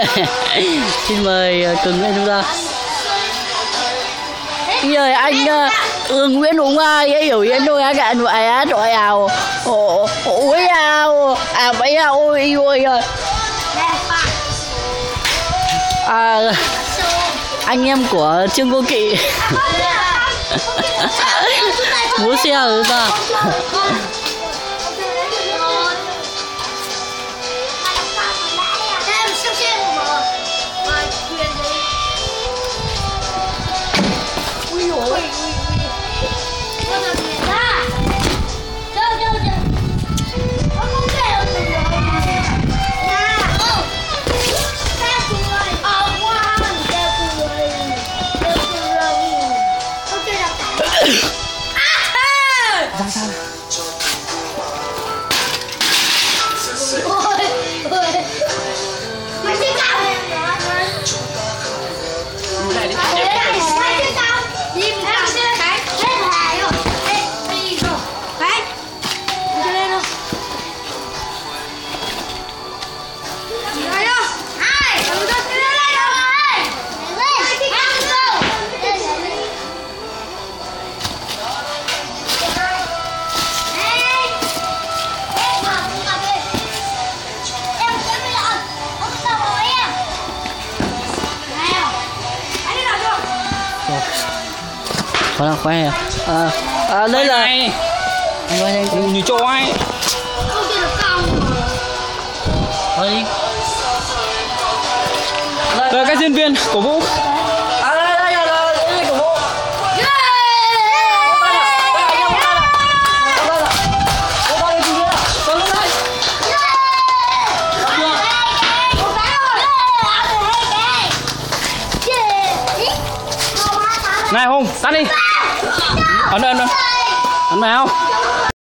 Xin mời Cường lên chúng ta. Giờ anh Nguyễn Hùng cái hiểu yên thôi á cả vậy á trời ào. Ôi ào. À vậy à ôi ôi ơi. Anh em của Trương Vô Kỵ. Múa xe rồi ta. Có là khoe đây là này như cho ai đây các diễn viên cổ vũ. Này Hùng, tắt đi. Ấn vào.